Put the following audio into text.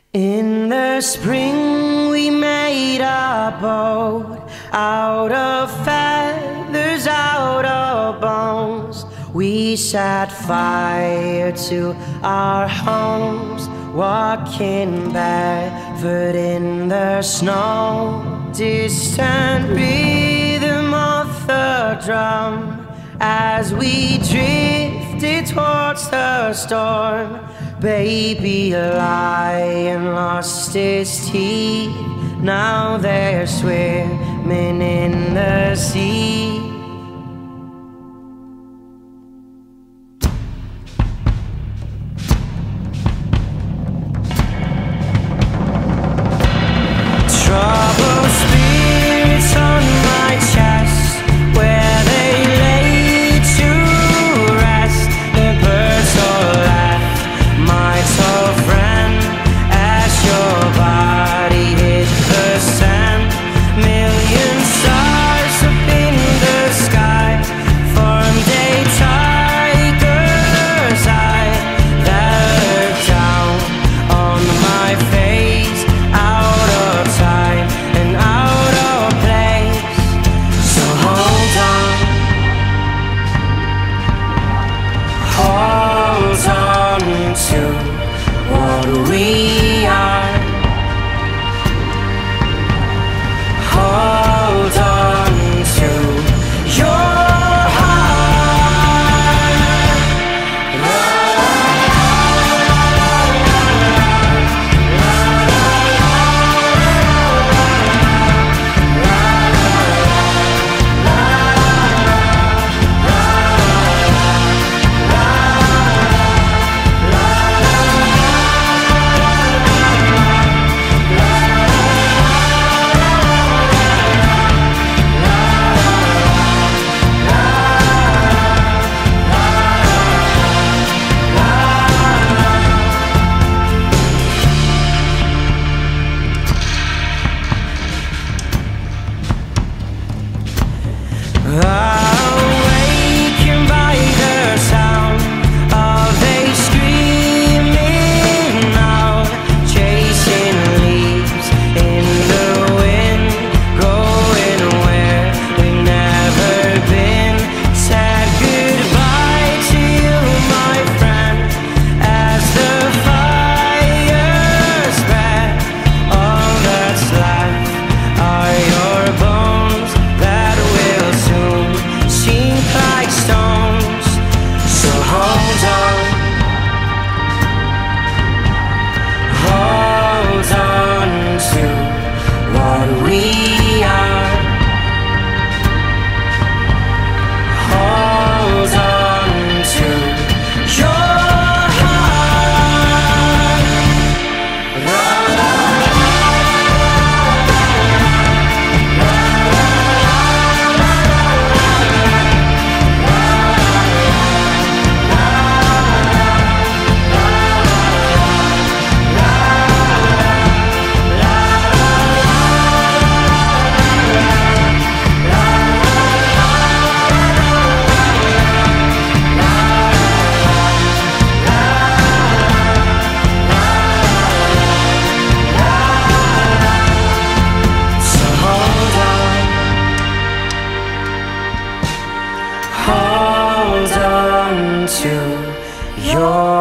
In the spring we made a boat out of feathers, out of bones. We set fire to our homes, walking barefoot in the snow. Distant rhythm of the drum as we drifted towards the storm. Baby lion lost his teeth, now they're swimming in the sea. Troubled spirits on my chest, where they lay to rest. The birds all left, my tall friend, as your body hit the sand. Million stars up in the sky formed a tiger's eye that looked down on my face, out of time and out of place. So hold on to what we are. Hold on to your awakened by the sound of a screaming owl, chasing leaves in the wind, going where we've never been. Said goodbye to you, my friend, as the fire spread. All that's left are your bones that will soon sink like stones. So hold on to what we are. Hold on to your heart. Hold on to your